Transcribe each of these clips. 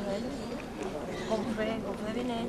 con fe viene.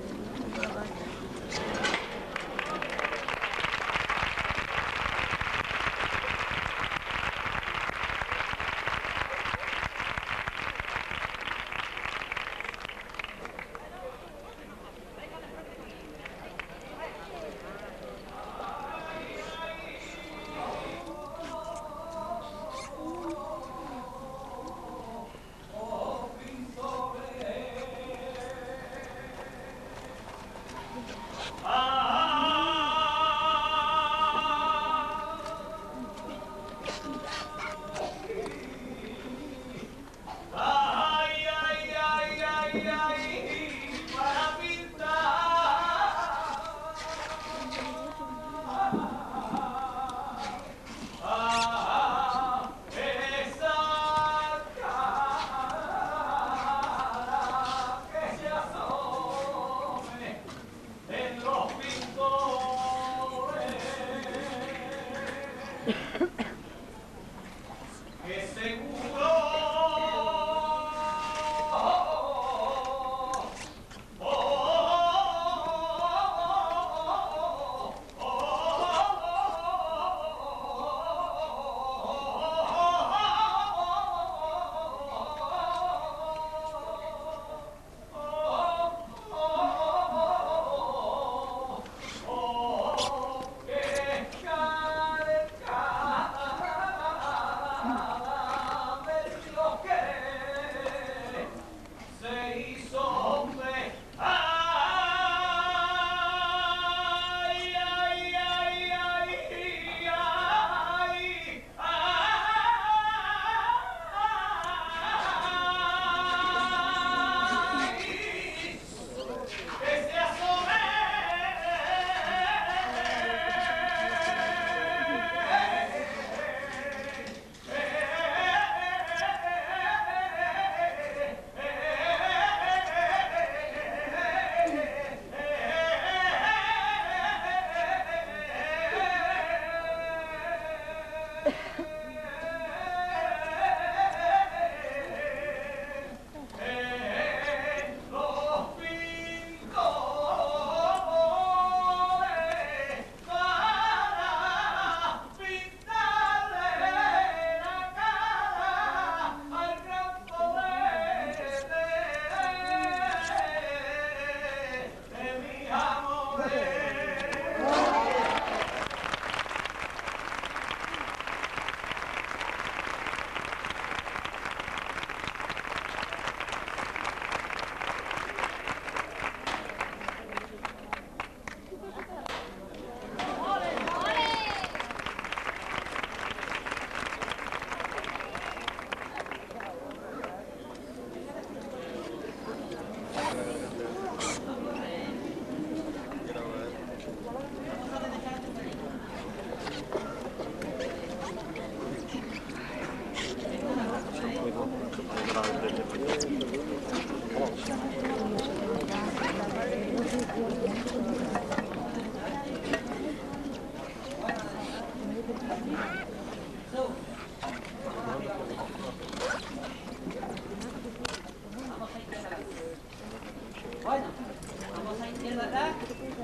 Bueno, vamos a izquierda atrás.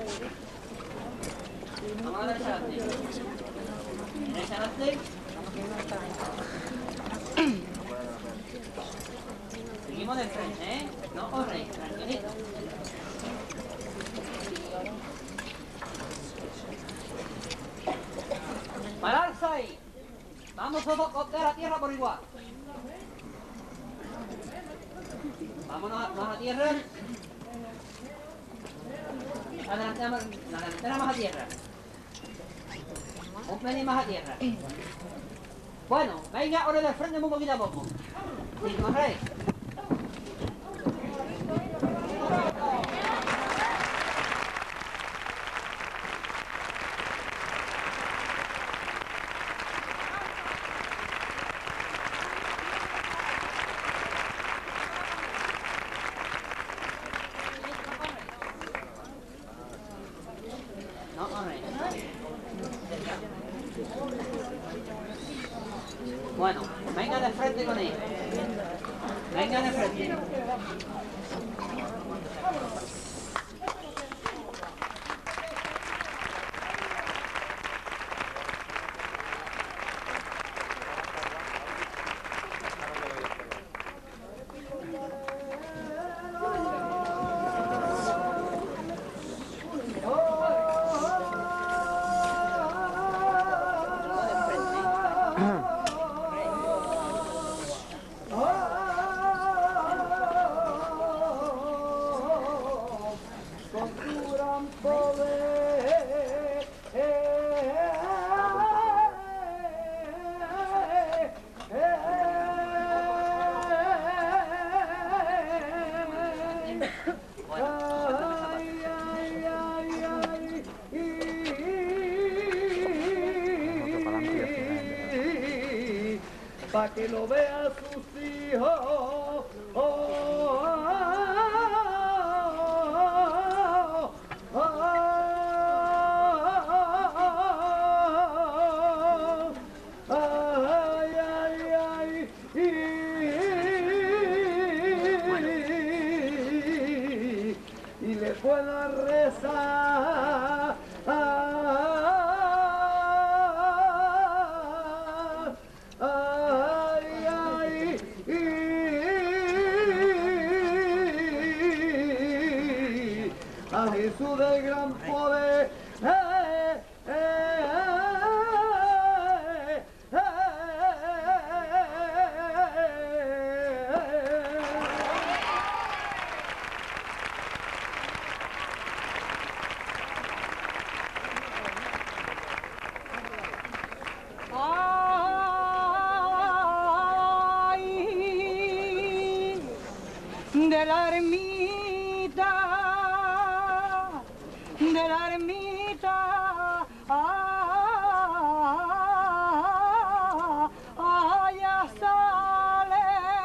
Vamos a derecha adelante. Derecha adelante. Seguimos de frente, ¿eh? No corréis, tranquilito. Pararse ahí. Vamos todos a la tierra por igual. Vámonos más a tierra. La delantera más a tierra. Un pelín más a tierra. Bueno, venga, ahora del frente un poquito a poco. Sí, corréis. No, corréis. Bueno, venga de frente con él. Venga de frente. Pa' que lo vean sus hijos. Y le pueda rezar. A Jesús del gran poder. De la ermita, allá sale,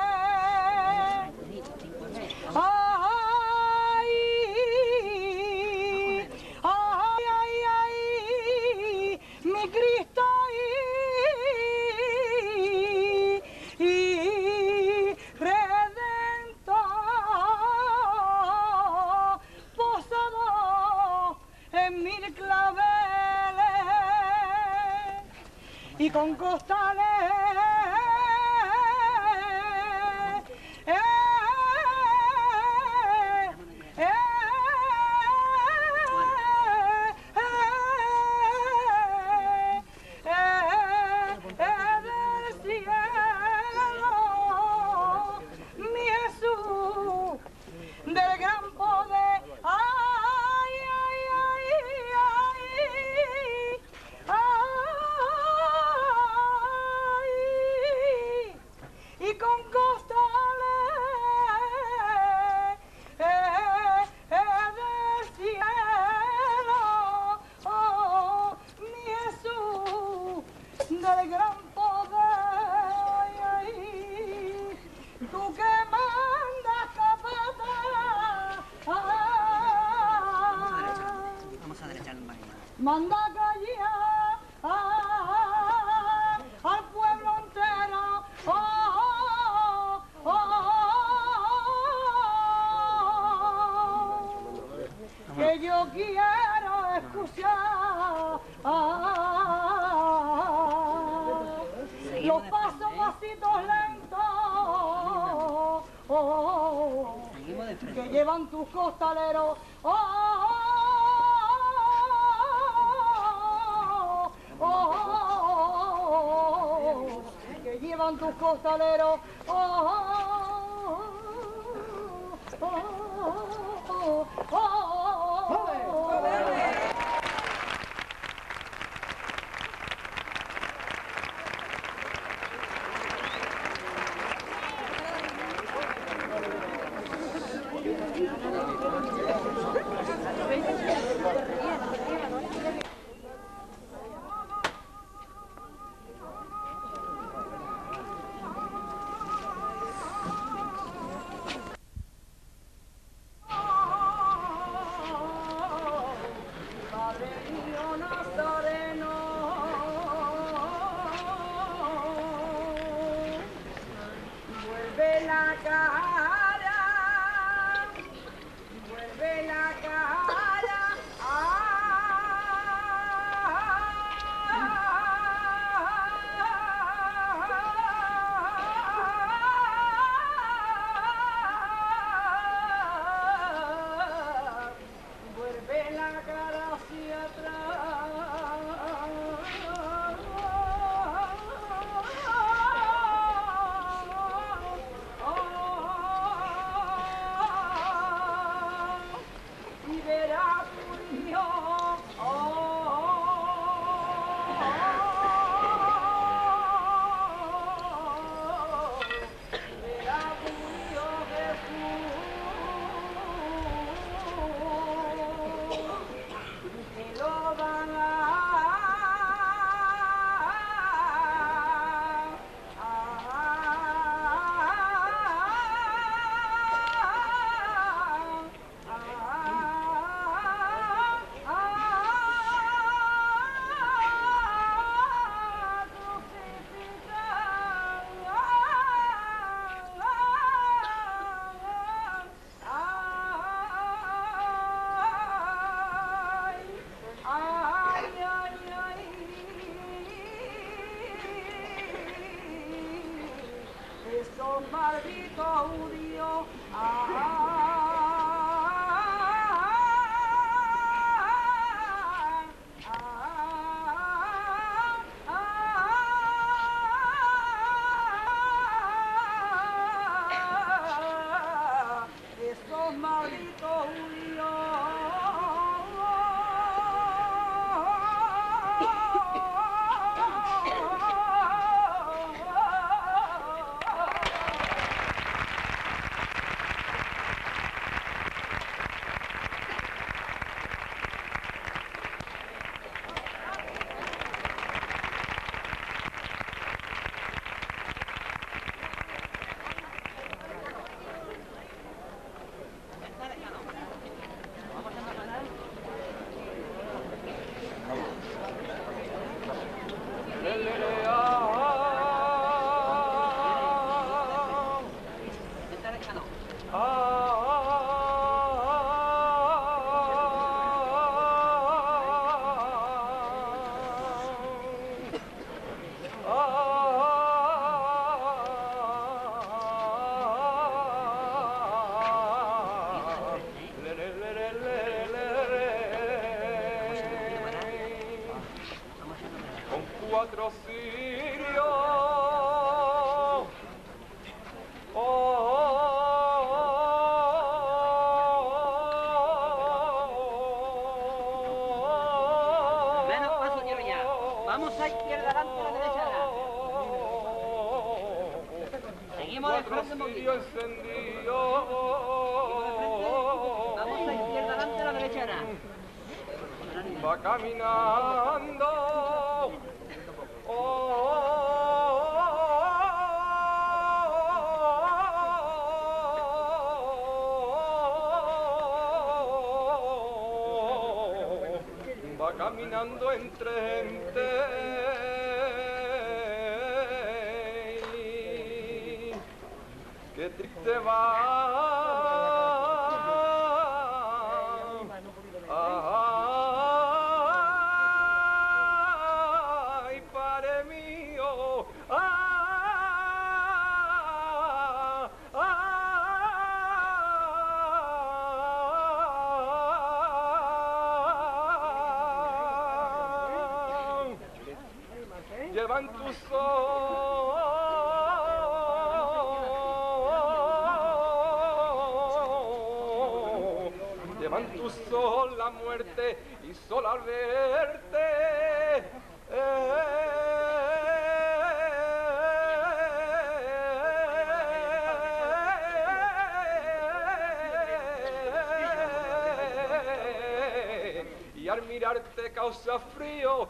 mi Cristo Redentor, posado en mil claveles y con costales. Del cielo, mi Jesús, del gran poder. Ay, ay, ay, ay, y con costales del cielo, mi Jesús, del gran poder. Tú que mandas capataz, Vamos a derechar un baño. manda callar al pueblo entero. Que yo quiero escuchar los pasos pasitos lentos que llevan tus costaleros. Que llevan tus costaleros. Padre mío Nazareno, vuelve la cara, vuelve la cara a maldito judío. Esos malditos Cuatro cirios. Menos paso quiero ya. Vamos a izquierda adelante, a la derecha atrás. Seguimos de frente un poquito. Vamos a izquierda adelante, a la derecha atrás. Va caminando. Va caminando entre gente. Qué triste va. Ay, padre mío. Llevan tus ojos, llevan tus ojos la muerte y solo al verte y al mirarte causa frío.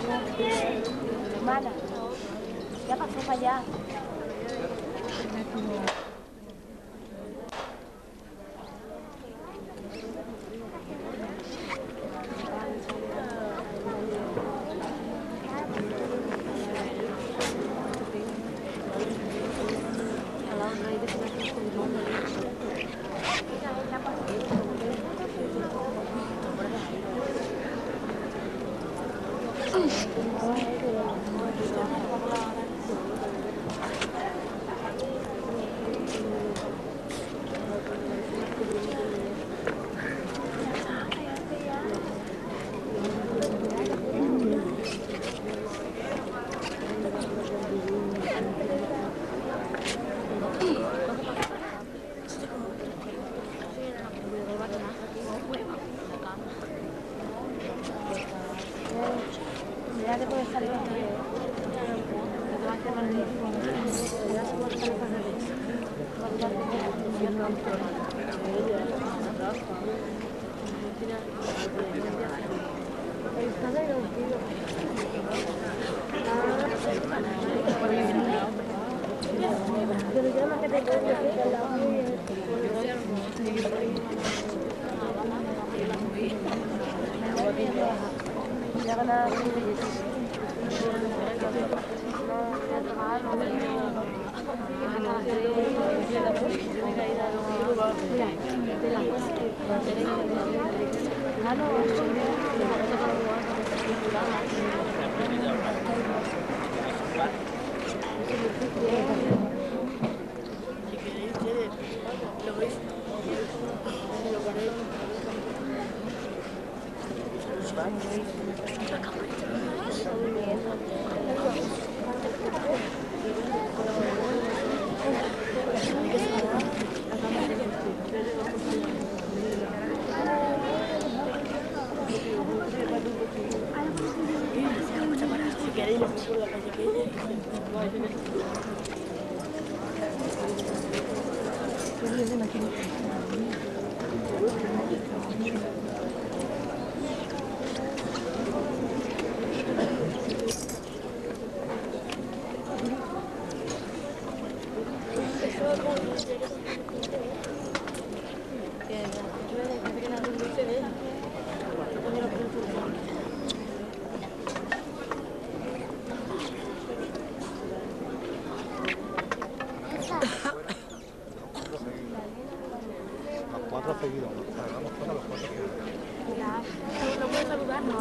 Hermana, ya pasó para allá. Ya te puedes salir. Seguidos, nos cargamos todos los 4 seguidos. No puedes saludar, ¿no?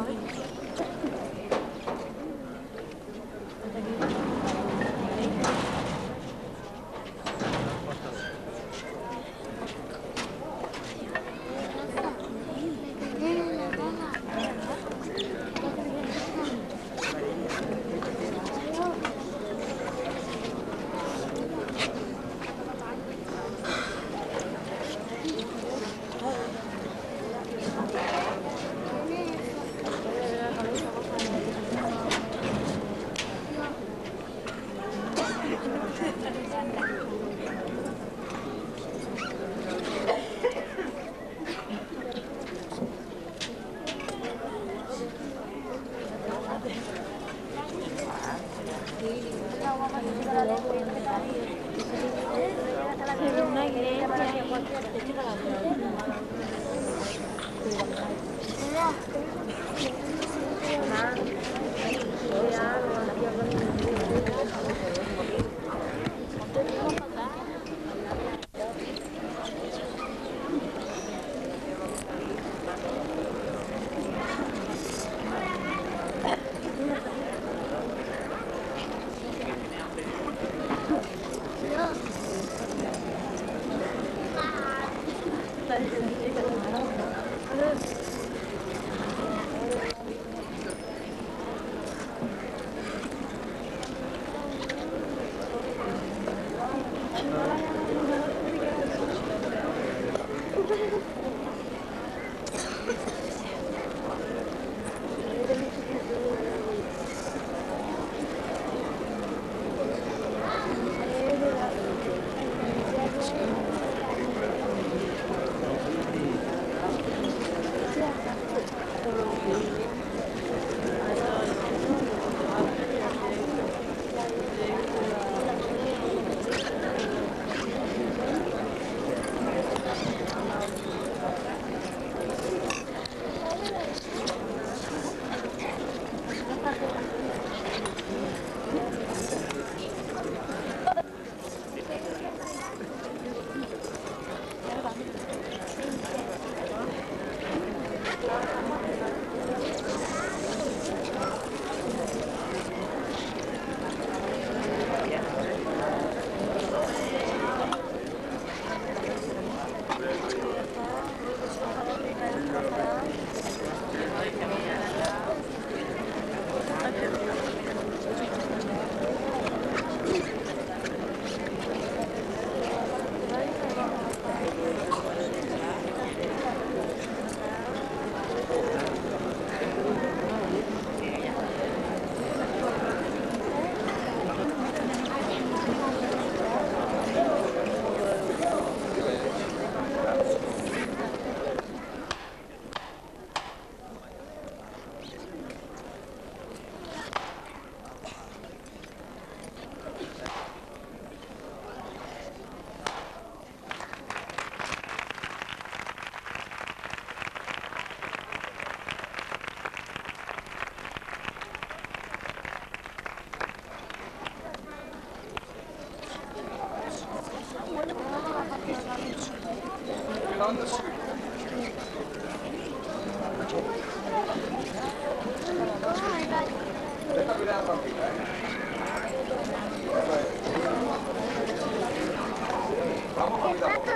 Vamos, poquito a poco.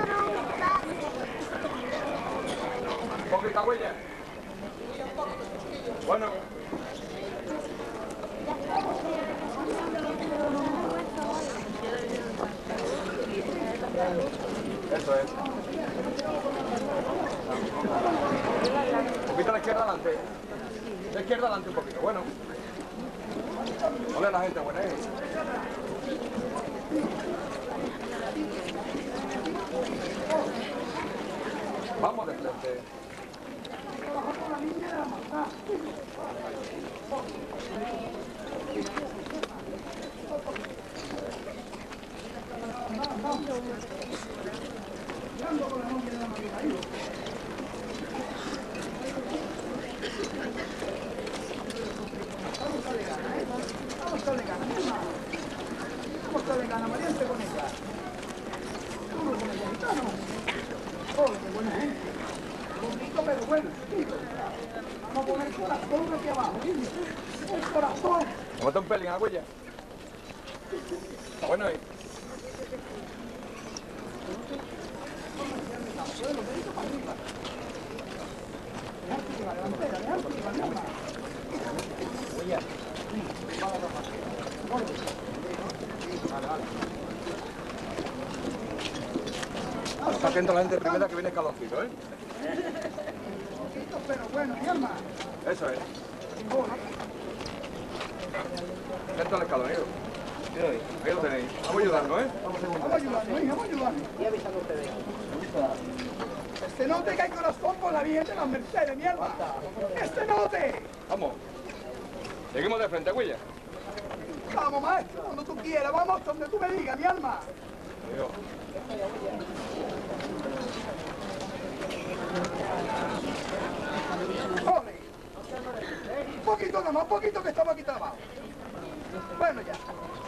Poquita huella. Bueno. Eso es. Un poquito a la izquierda adelante. La izquierda adelante un poquito. Bueno. Hola a la gente buena, ¿eh? Vamos de frente. ¿Cómo te un pelín a la huella? Bueno, ahí. Está que entra la gente primera que viene escaloncito, ¿eh? Pero bueno, mi alma. Eso es. Dentro del escalonero. Ahí lo tenéis. Vamos a ayudarnos, ¿eh? Vamos a ayudarnos, hija, vamos a ayudarnos. Este note que hay corazón por la Virgen de las Mercedes, mi alma. Este note. Vamos. Seguimos de frente, Huella. Vamos, maestro, cuando tú quieras. Vamos donde tú me digas, mi alma. Dios. Ole. Un poquito nada más, un poquito que estamos aquí trabajo. Bueno, ya.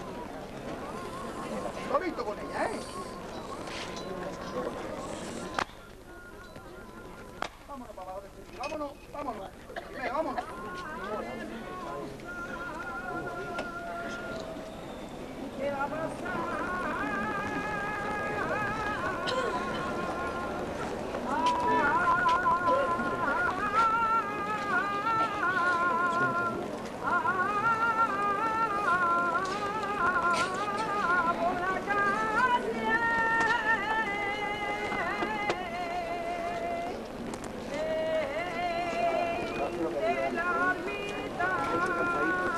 Lo he visto con ella, ¿eh? Vámonos, papá. Vámonos, vámonos. Primero, vámonos. ¿Qué va a pasar? La ermita